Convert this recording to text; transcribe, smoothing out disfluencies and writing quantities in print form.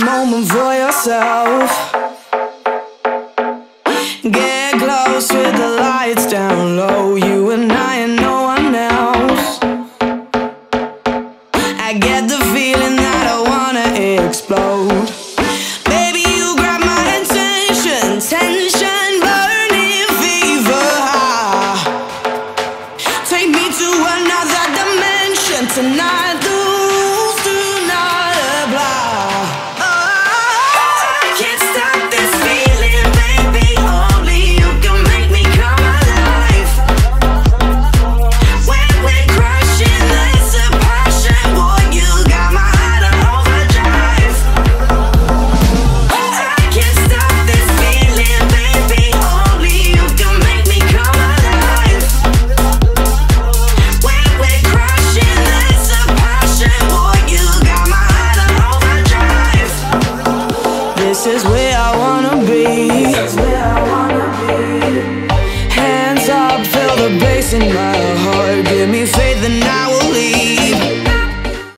moment for yourself. Get close with the lights down low, you and I and no one else. I get the feeling that I wanna explode. Baby, you grab my attention, tension, burning fever high. Take me to another dimension tonight, the rules do not apply. I can't stop this feeling, baby, only you can make me come alive. When we're crushing, there's a passion, boy, you got my heart on overdrive. I can't stop this feeling, baby, only you can make me come alive. When we're crushing, there's a passion, boy, you got my heart on overdrive. This is where I wanna be. Hands up, feel the bass in my